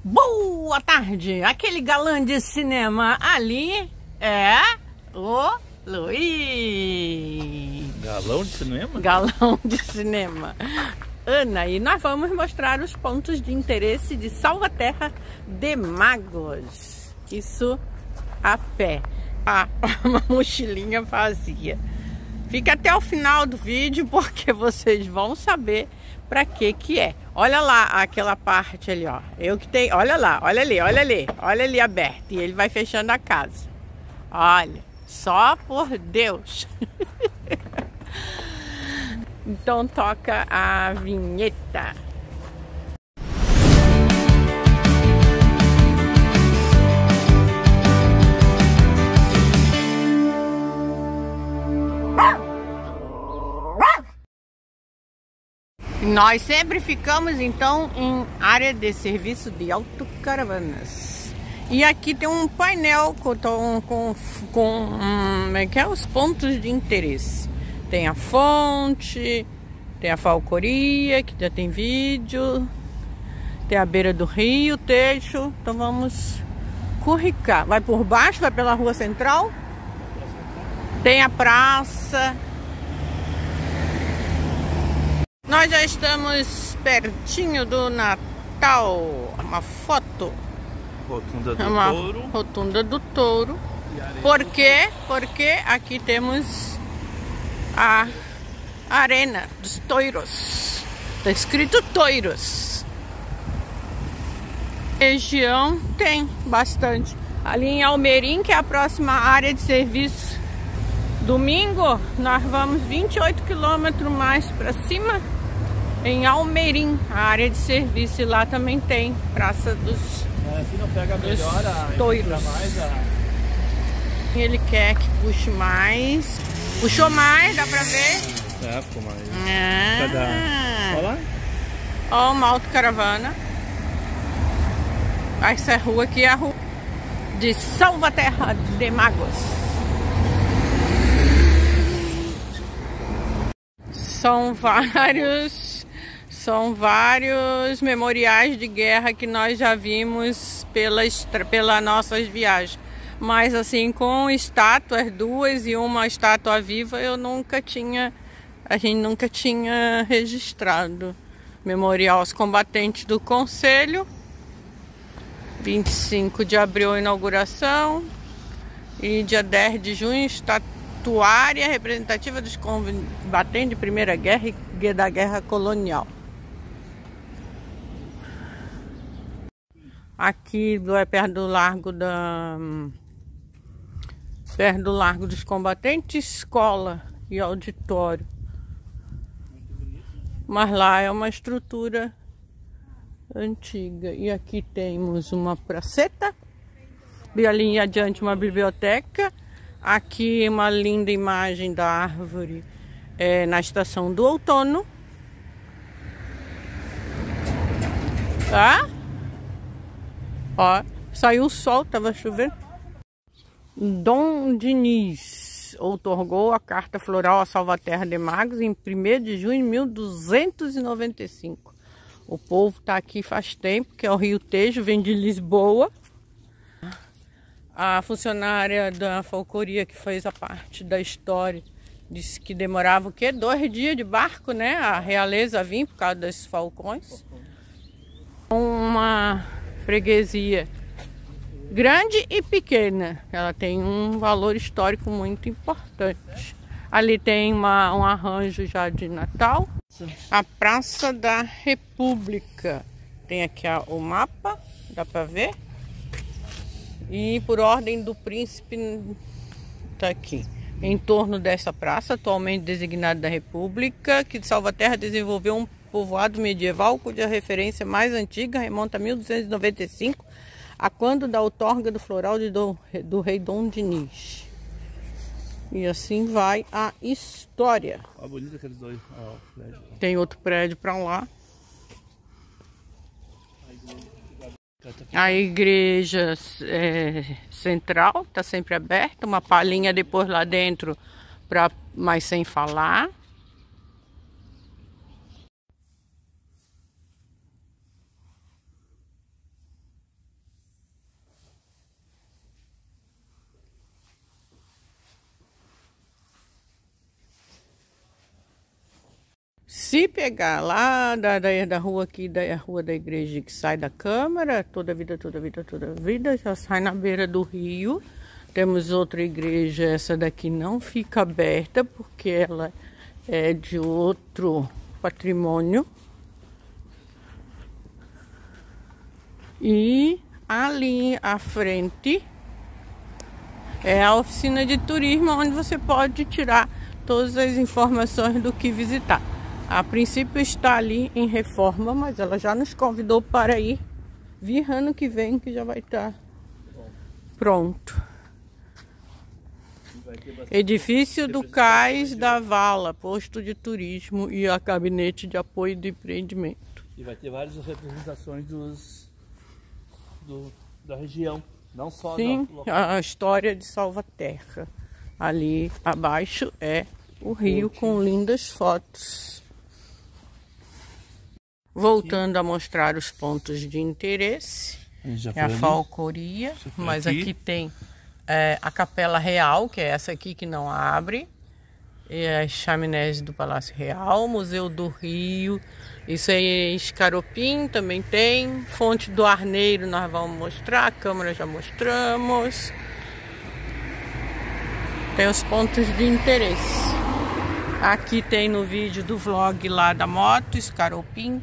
Boa tarde! Aquele galã de cinema ali é o Luiz. Galão de cinema? Galão de cinema. Ana, e nós vamos mostrar os pontos de interesse de Salvaterra de Magos. Isso a pé. Uma mochilinha vazia. Fica até o final do vídeo porque vocês vão saber para que é. Olha lá aquela parte ali, ó. Eu que tenho, olha lá, olha ali aberto e ele vai fechando a casa. Olha, só por Deus. Então toca a vinheta. Nós sempre ficamos então em área de serviço de autocaravanas. E aqui tem um painel com os pontos de interesse. Tem a fonte, tem a falcoria, que já tem vídeo, tem a beira do rio, techo. Então vamos curricar. Vai por baixo, vai pela rua central. Tem a praça. Nós já estamos pertinho do Natal. Uma foto. Rotunda do Touro. Rotunda do Touro. Por quê? Porque aqui temos a Arena dos Touros. Está escrito Touros. Região tem bastante. Ali em Almerim, que é a próxima área de serviço. Domingo, nós vamos 28 km mais para cima. Em Almerim, a área de serviço, e lá também tem Praça dos Se não pega melhor Touros. Ele quer que puxe mais. Puxou mais, dá pra ver? Ficou mais. Olha lá. Ó, uma autocaravana. Essa rua aqui é a rua de Salvaterra de Magos. São vários memoriais de guerra que nós já vimos pelas nossas viagens. Mas assim, com estátuas, duas e uma estátua viva, a gente nunca tinha registrado. Memorial aos combatentes do Conselho. 25 de abril, inauguração. E dia 10 de junho, estatuária representativa dos combatentes de Primeira Guerra e da Guerra Colonial. Aqui é perto do Largo dos Combatentes, escola e auditório. Mas lá é uma estrutura antiga. E aqui temos uma praceta. E ali adiante uma biblioteca. Aqui uma linda imagem da árvore na estação do outono. Tá? Ó, saiu o sol, tava chovendo. Dom Diniz outorgou a carta floral a Salvaterra de Magos em 1º de junho de 1295. O povo tá aqui faz tempo, que é o Rio Tejo, vem de Lisboa. A funcionária da falcoria que fez a parte da história disse que demorava o quê? 2 dias de barco, né? A realeza vir por causa desses falcões. Uma freguesia grande e pequena. Ela tem um valor histórico muito importante. Ali tem um arranjo já de Natal. A Praça da República. Tem aqui o mapa, dá para ver. E por ordem do príncipe, tá aqui. Em torno dessa praça, atualmente designada da República, que Salvaterra desenvolveu um povoado medieval cuja referência mais antiga remonta a 1295, a quando da outorga do floral do rei Dom Diniz. E assim vai a história. Olha bonito aqueles dois. Tem outro prédio para lá. A igreja central está sempre aberta. Uma palhinha depois lá dentro, mas sem falar. Se pegar lá da rua aqui, da rua da igreja que sai da Câmara, toda vida, já sai na beira do rio. Temos outra igreja, essa daqui não fica aberta porque ela é de outro patrimônio. E ali à frente é a oficina de turismo, onde você pode tirar todas as informações do que visitar. A princípio está ali em reforma, mas ela já nos convidou para ir vir ano que vem, que já vai estar pronto. Edifício do Cais da Vala, posto de turismo e a gabinete de apoio de empreendimento. E vai ter várias representações da região, não só Sim, a história de Salvaterra. Ali abaixo é o rio com lindas fotos. Voltando a mostrar os pontos de interesse, é a falcoria, mas aqui tem a Capela Real, que é essa aqui que não abre, e as chaminés do Palácio Real, Museu do Rio, isso aí é Escaropim, também tem, Fonte do Arneiro nós vamos mostrar, a Câmara já mostramos, tem os pontos de interesse. Aqui tem no vídeo do vlog lá da moto, Escaropim.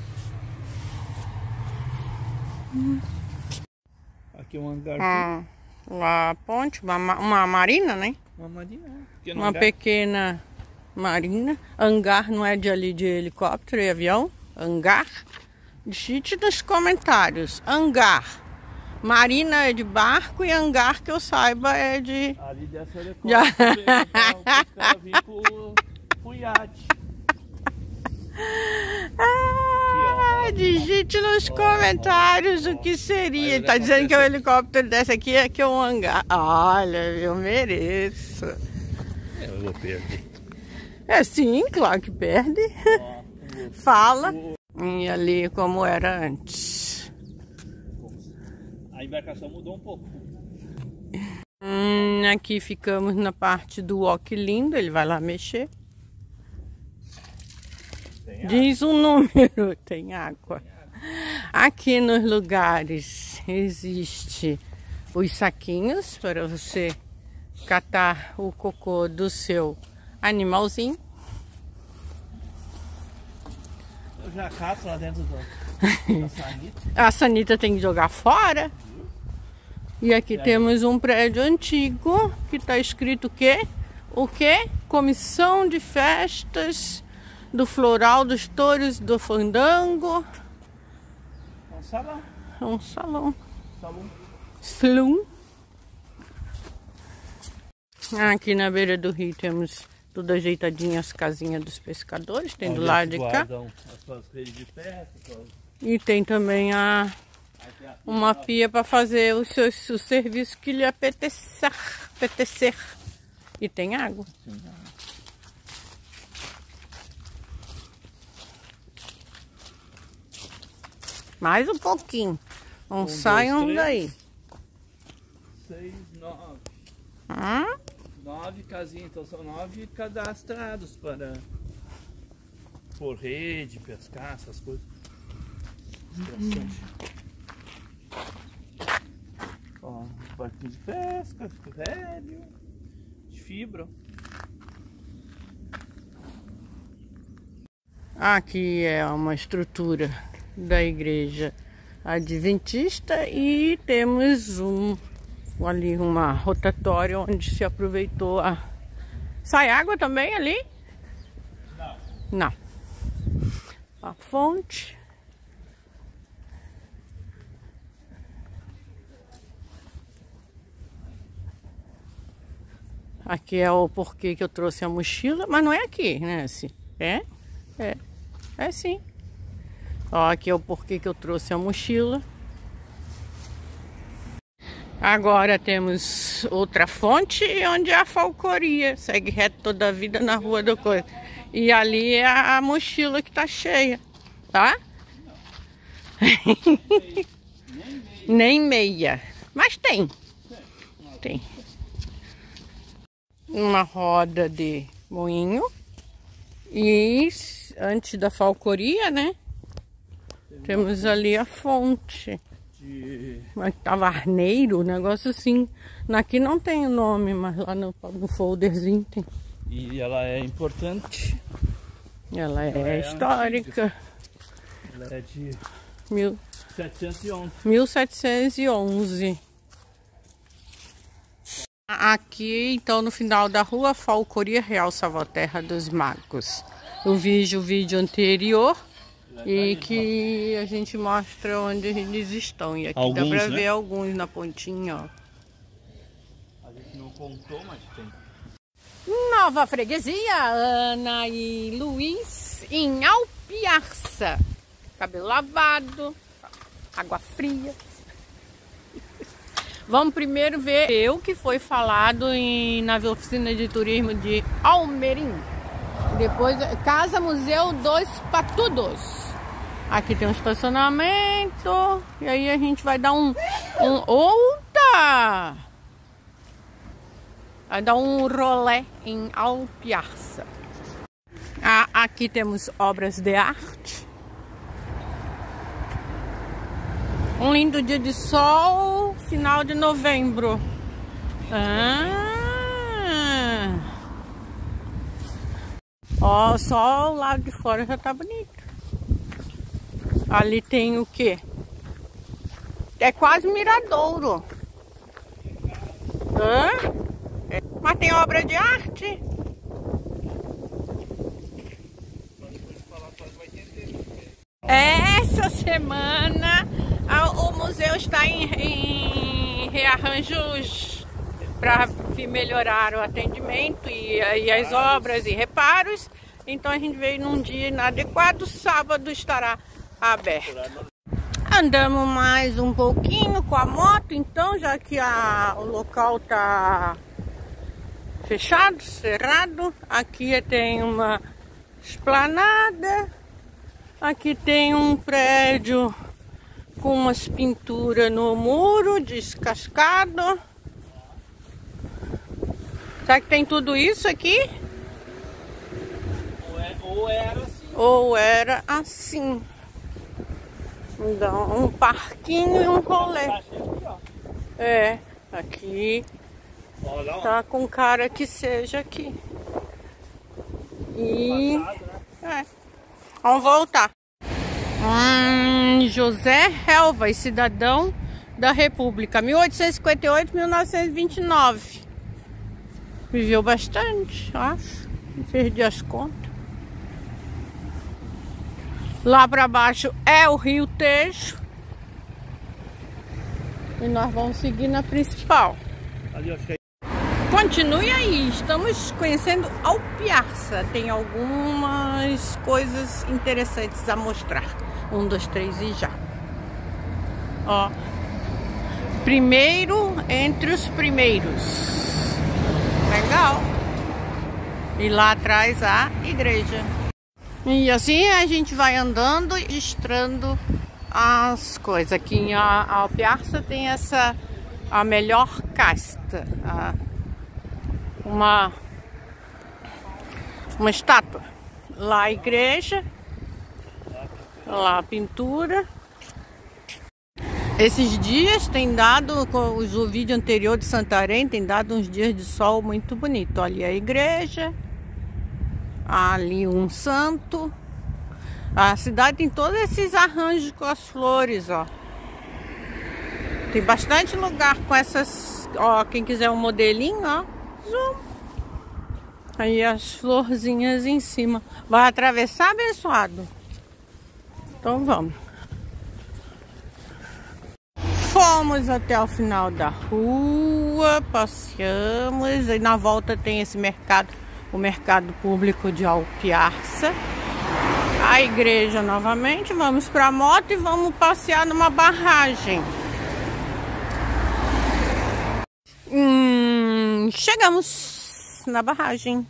Aqui um hangar. Uma ponte, uma marina, né? Uma marina. Uma pequena marina. Hangar não é de ali de helicóptero e avião. Hangar. Digite nos comentários. Hangar. Marina é de barco e hangar, que eu saiba, é de... Ali dessa helicóptero, para vir pro iate. Digite nos comentários o que seria. Tá dizendo que o helicóptero desse aqui é que é um hangar. Olha, eu mereço. Eu vou perder. É sim, claro que perde. Fala. E ali como era antes. A embarcação mudou um pouco. Aqui ficamos na parte do Walk Lindo. Ele vai lá mexer. Diz um número, tem água. Aqui nos lugares existe os saquinhos para você catar o cocô do seu animalzinho. Eu já cato lá dentro da sanita. A sanita tem que jogar fora. E aqui temos um prédio antigo que está escrito o quê? O quê? Comissão de Festas do Floral dos Touros do Fandango. Um salão. Um salão. Salão. Aqui na beira do rio temos tudo ajeitadinho, as casinhas dos pescadores. Tem do lado de cá. As suas redes de pesca. E tem também uma pia para fazer o serviço que lhe apetecer. E tem água. Mais um pouquinho. Não saiam daí. 6, 9. 9 casinhas, então são 9 cadastrados para por rede, pescar, essas coisas. Ó, barquinho de pesca, velho, de fibra. Aqui é uma estrutura da igreja adventista e temos ali uma rotatória onde se aproveitou Sai água também ali? Não. A fonte. Aqui é o porquê que eu trouxe a mochila, mas não é aqui, né? É sim. Ó, aqui é o porquê que eu trouxe a mochila. Agora temos outra fonte onde é a falcoria. Segue reto toda a vida na rua do coisa. E ali é a mochila que tá cheia, tá? Nem meia. Mas tem. Tem. Uma roda de moinho. E antes da falcoria, né? Temos ali a fonte. Tavarneiro, um negócio assim. Aqui não tem o nome, mas lá no folderzinho tem. E ela é importante. Ela é histórica. Antiga. Ela é de 1711. 1711. Aqui, então, no final da rua, Falcoria Real Salvaterra dos Magos. Eu vi o vídeo anterior e que a gente mostra onde eles estão. E aqui alguns, dá pra ver alguns na pontinha, ó. A gente não contou, mas tem. Nova freguesia, Ana e Luiz, em Alpiarça. Cabelo lavado, água fria. Vamos primeiro ver o que foi falado na oficina de turismo de Almerim. Depois, Casa Museu dos Patudos. Aqui tem um estacionamento. E aí a gente vai dar vai dar um rolê em Alpiarça. Aqui temos obras de arte. Um lindo dia de sol, final de novembro. Ó, só o lado de fora já tá bonito. Ali tem o quê? É quase miradouro. Mas tem obra de arte. Essa semana o museu está em rearranjos para melhorar o atendimento e as obras e reparos. Então a gente veio num dia inadequado. Sábado estará aberto. Andamos mais um pouquinho com a moto, então, já que o local tá fechado, cerrado. Aqui tem uma esplanada. Aqui tem um prédio com umas pinturas no muro, descascado. Será que tem tudo isso aqui? Ou era assim. Ou era assim. Então, um parquinho e um rolê. Aqui tá com cara que seja aqui. E vamos voltar. José Helvas, cidadão da República, 1858-1929. Viveu bastante, acho. Não perdi as contas. Lá para baixo é o Rio Tejo. E nós vamos seguir na principal. Continue aí, estamos conhecendo Alpiarça. Tem algumas coisas interessantes a mostrar. 1, 2, 3 e já. Ó. Primeiro entre os primeiros. Legal. E lá atrás a igreja. E assim a gente vai andando e registrando as coisas. Aqui em Alpiarça tem a melhor casta. Uma estátua. Lá a igreja. Lá a pintura. Esses dias tem dado, o vídeo anterior de Santarém tem dado uns dias de sol muito bonito. Ali a igreja. Ali um santo. A cidade tem todos esses arranjos com as flores, ó. Tem bastante lugar com essas, ó, quem quiser um modelinho, ó. Zoom. Aí as florzinhas em cima. Vai atravessar, abençoado? Então vamos. Fomos até o final da rua, passeamos. E na volta tem esse mercado, o mercado público de Alpiarça. A igreja novamente. Vamos para a moto e vamos passear numa barragem. Chegamos na barragem.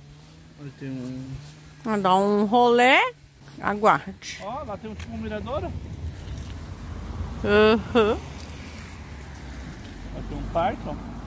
Vamos dar um rolê. Aguarde. Ó, lá tem um tipo mirador. Uhum. Vai ter um parque, ó.